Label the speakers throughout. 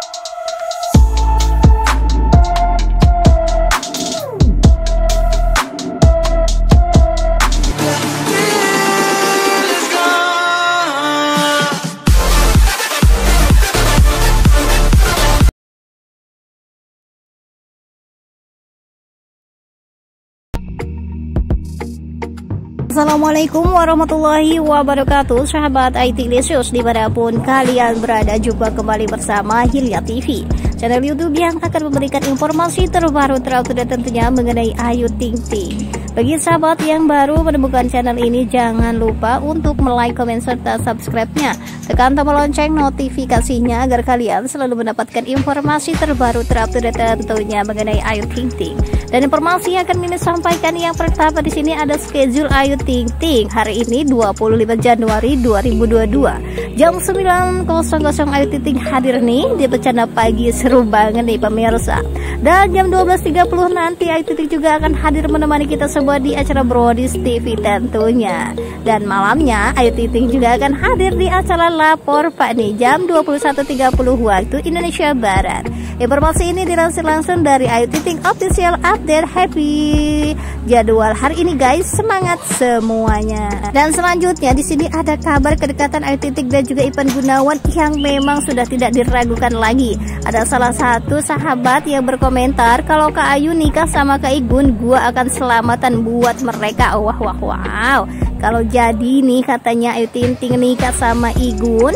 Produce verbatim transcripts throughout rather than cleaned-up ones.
Speaker 1: Assalamualaikum warahmatullahi wabarakatuh, sahabat I T Lesius dimanapun kalian berada. Jumpa kembali bersama Hilya T V, channel YouTube yang akan memberikan informasi terbaru terupdate tentunya mengenai Ayu Ting Ting. Bagi sahabat yang baru menemukan channel ini, jangan lupa untuk like, komen, serta subscribe-nya. Tekan tombol lonceng notifikasinya agar kalian selalu mendapatkan informasi terbaru terupdate tentunya mengenai Ayu Ting Ting. Dan informasi yang akan Mimin sampaikan yang pertama di sini ada schedule Ayu Ting Ting hari ini dua puluh lima Januari dua ribu dua puluh dua. Jam sembilan Ayu Ting Ting hadir nih di Bercanda Pagi, seru banget nih pemirsa. Dan jam dua belas tiga puluh nanti Ayu Ting Ting juga akan hadir menemani kita semua di acara Brodis T V tentunya. Dan malamnya Ayu Ting Ting juga akan hadir di acara Lapor Pak nih jam dua puluh satu tiga puluh waktu Indonesia Barat. Informasi ini dilansir langsung dari Ayu Ting Ting Official Update. Happy jadwal hari ini guys, semangat semuanya. Dan selanjutnya di sini ada kabar kedekatan Ayu Ting Ting dan juga Ivan Gunawan yang memang sudah tidak diragukan lagi. Ada salah satu sahabat yang berkomentar kalau Kak Ayu nikah sama Kak Igun, gua akan selamatan buat mereka. Wah wah wow. Kalau jadi nih katanya Ayu Ting Ting nikah sama Igun,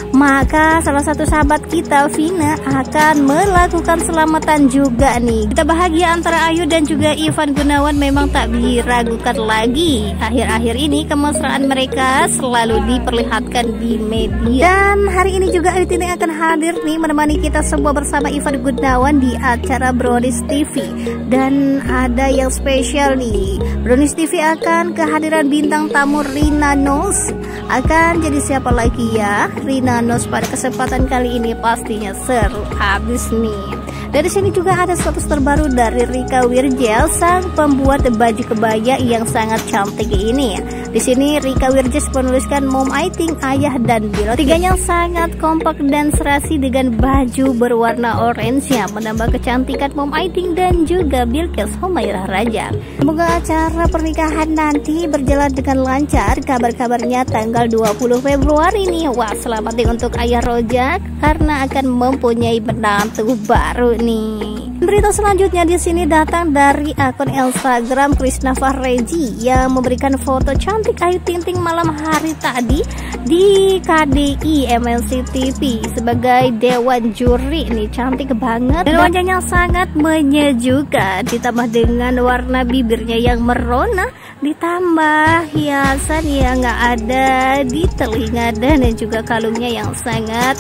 Speaker 1: maka salah satu sahabat kita Vina akan melakukan selamatan juga nih. Kita bahagia antara Ayu dan juga Ivan Gunawan memang tak diragukan lagi. Akhir-akhir ini kemesraan mereka selalu diperlihatkan di media. Dan hari ini juga Ayu Ting Ting akan hadir nih menemani kita semua bersama Ivan Gunawan di acara Brodis T V. Dan ada yang spesial nih, Brodis T V akan kehadiran bintang tamu Rina Nose. Akan jadi siapa lagi ya Rina Nose pada kesempatan kali ini, pastinya seru habis nih. Dari sini juga ada status terbaru dari Rika Wirjel, sang pembuat baju kebaya yang sangat cantik ini. Di sini Rika Wirjel menuliskan Mom I Think, Ayah dan Bilo. Tiganya sangat kompak dan serasi dengan baju berwarna orange yang menambah kecantikan Mom I Think dan juga Bilkis Humairah Raja. Semoga acara pernikahan nanti berjalan dengan lancar. Kabar-kabarnya tanggal dua puluh Februari nih. Wah, selamat nih untuk Ayah Rojak karena akan mempunyai menantu baru nih. Berita selanjutnya di sini datang dari akun Instagram Krisna Fahreji yang memberikan foto cantik Ayu Ting Ting malam hari tadi di K D I M N C T V sebagai dewan juri nih, cantik banget dan wajahnya sangat menyejukkan, ditambah dengan warna bibirnya yang merona, ditambah hiasan yang nggak ada di telinga dan juga kalungnya yang sangat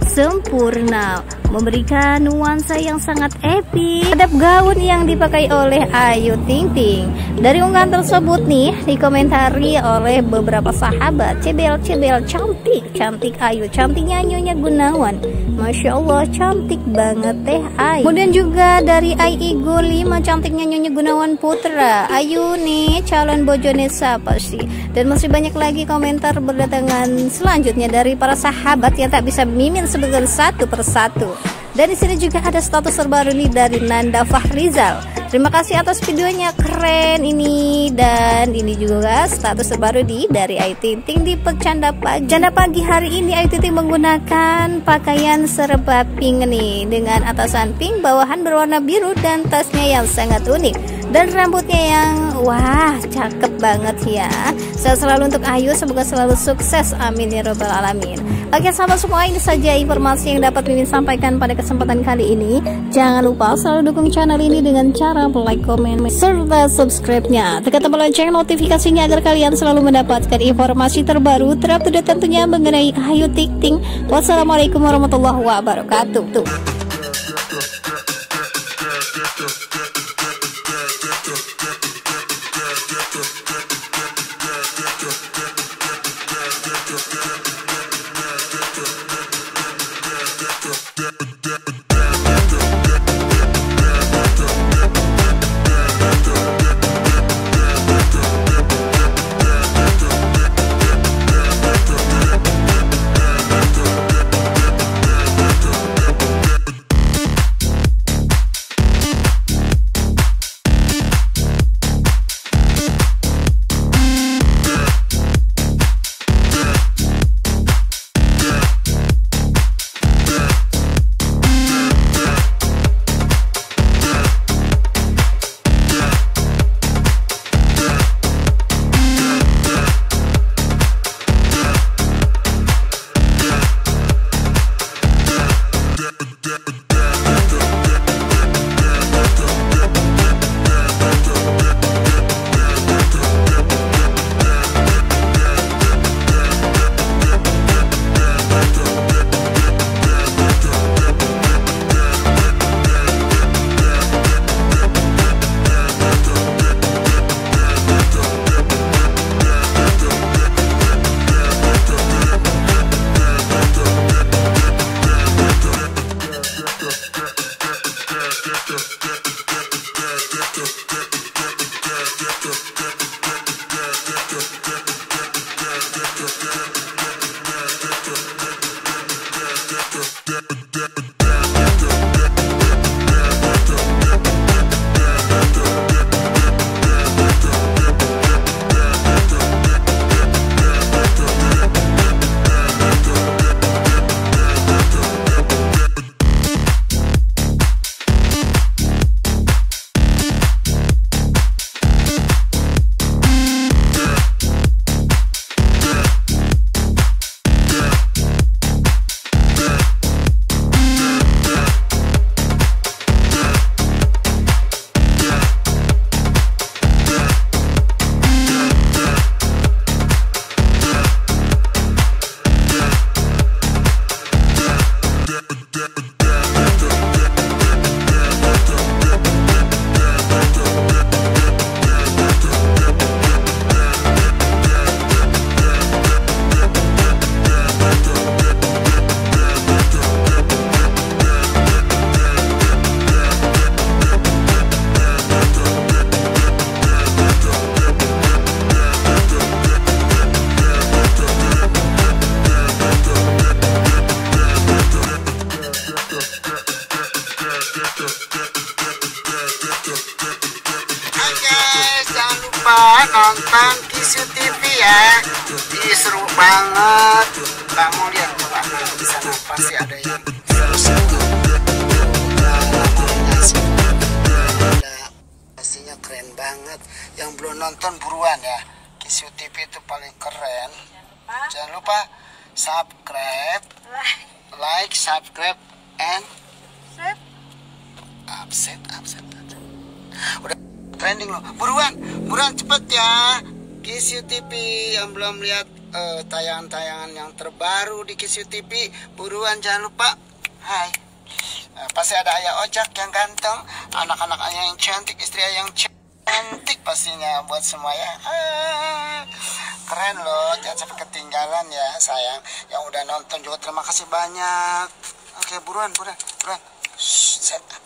Speaker 1: sempurna, memberikan nuansa yang sangat epic terhadap gaun yang dipakai oleh Ayu Ting Ting. Dari unggahan tersebut nih dikomentari oleh beberapa sahabat, cebel-cebel, cantik, cantik Ayu, cantiknya Nyonya Gunawan, Masya Allah cantik banget teh Ayu. Kemudian juga dari I Igun lima, cantiknya Nyonya Gunawan Putra, Ayu nih calon bojone siapa sih? Dan masih banyak lagi komentar berdatangan selanjutnya dari para sahabat yang tak bisa mimin sebagai satu persatu. Dan di sini juga ada status terbaru nih dari Nanda Fahrizal. Terima kasih atas videonya, keren ini. Dan ini juga status terbaru di dari Ayu Ting Ting di Bercanda Pagi. Bercanda Pagi hari ini Ayu Ting Ting menggunakan pakaian serba pink nih dengan atasan pink, bawahan berwarna biru dan tasnya yang sangat unik. Dan rambutnya yang wah cakep banget ya. Sehat selalu untuk Ayu, semoga selalu sukses, amin ya robbal alamin. Oke sahabat semua, ini saja informasi yang dapat Mimin sampaikan pada kesempatan kali ini. Jangan lupa selalu dukung channel ini dengan cara like, komen, serta subscribe-nya. Tekan tombol lonceng notifikasinya agar kalian selalu mendapatkan informasi terbaru terupdate tentunya mengenai Ayu Ting Ting. Wassalamualaikum warahmatullahi wabarakatuh. Tuh.
Speaker 2: nonton Kisyu T V ya. Ih, seru banget. Kamu lihat coba di sana pasti ada yang seru-seru. Pastinya keren banget. Yang belum nonton buruan ya. Kisyu T V itu paling keren. Jangan lupa subscribe, like, subscribe, and upset, upset, upset. Udah trending loh. Buruan, buruan cepet ya. Kisyu T V yang belum lihat uh, tayangan-tayangan yang terbaru di Kisyu T V, buruan jangan lupa. Hai. Uh, pasti ada ayah ojak yang ganteng, anak-anak ayah yang cantik, istri ayah yang cantik pastinya buat semua ya. Ah, keren loh, jangan sampai ketinggalan ya sayang. Yang udah nonton juga terima kasih banyak. Oke, buruan, buruan, buruan. Shh, set.